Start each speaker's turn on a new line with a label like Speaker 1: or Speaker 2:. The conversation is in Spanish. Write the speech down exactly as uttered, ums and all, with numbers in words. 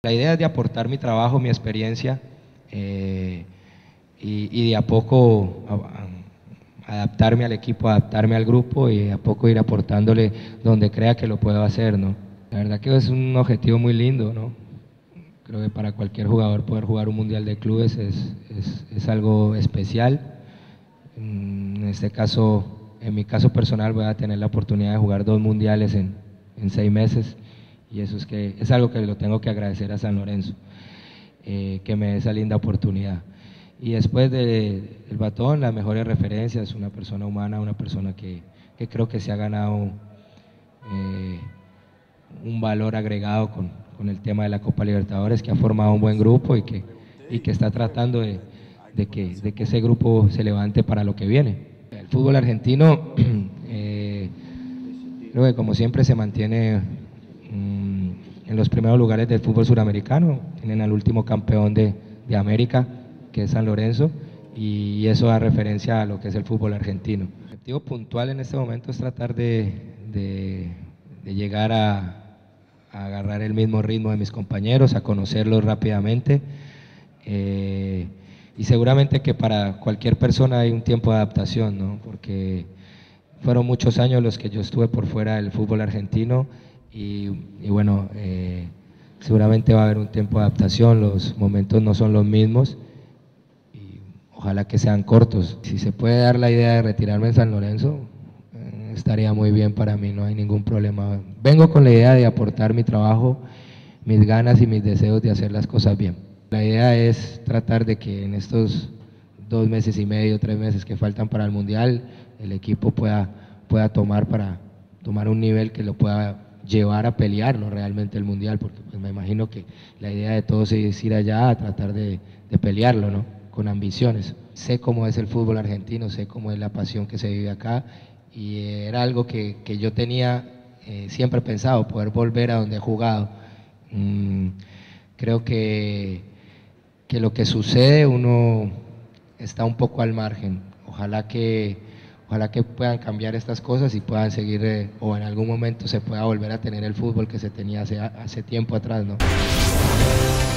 Speaker 1: La idea es de aportar mi trabajo, mi experiencia eh, y, y de a poco a, a adaptarme al equipo, adaptarme al grupo y de a poco ir aportándole donde crea que lo puedo hacer, ¿no? La verdad que es un objetivo muy lindo, ¿no? Creo que para cualquier jugador poder jugar un mundial de clubes es, es, es algo especial. En este caso, en mi caso personal, voy a tener la oportunidad de jugar dos mundiales en, en seis meses y eso es, que, es algo que lo tengo que agradecer a San Lorenzo, eh, que me dé esa linda oportunidad. Y después del de batón, las mejores referencias, una persona humana, una persona que, que creo que se ha ganado eh, un valor agregado con, con el tema de la Copa Libertadores, que ha formado un buen grupo y que, y que está tratando de, de, que, de que ese grupo se levante para lo que viene. El fútbol argentino, eh, creo que como siempre se mantiene mmm, en los primeros lugares del fútbol suramericano, tienen al último campeón de, de América, que es San Lorenzo, y eso da referencia a lo que es el fútbol argentino. El objetivo puntual en este momento es tratar de, de, de llegar a, a agarrar el mismo ritmo de mis compañeros, a conocerlos rápidamente, eh, y seguramente que para cualquier persona hay un tiempo de adaptación, ¿no? Porque fueron muchos años los que yo estuve por fuera del fútbol argentino y, y bueno, eh, seguramente va a haber un tiempo de adaptación, los momentos no son los mismos y ojalá que sean cortos. Si se puede dar la idea de retirarme en San Lorenzo, eh, estaría muy bien para mí, no hay ningún problema. Vengo con la idea de aportar mi trabajo, mis ganas y mis deseos de hacer las cosas bien. La idea es tratar de que en estos dos meses y medio, tres meses que faltan para el Mundial, el equipo pueda, pueda tomar para tomar un nivel que lo pueda llevar a pelear, ¿no? Realmente el Mundial, porque pues, me imagino que la idea de todos es ir allá a tratar de, de pelearlo, ¿no? Con ambiciones. Sé cómo es el fútbol argentino, sé cómo es la pasión que se vive acá y era algo que, que yo tenía eh, siempre pensado, poder volver a donde he jugado. Mm, creo que que lo que sucede uno está un poco al margen. Ojalá que, ojalá que puedan cambiar estas cosas y puedan seguir, eh, o en algún momento se pueda volver a tener el fútbol que se tenía hace, hace tiempo atrás, ¿no?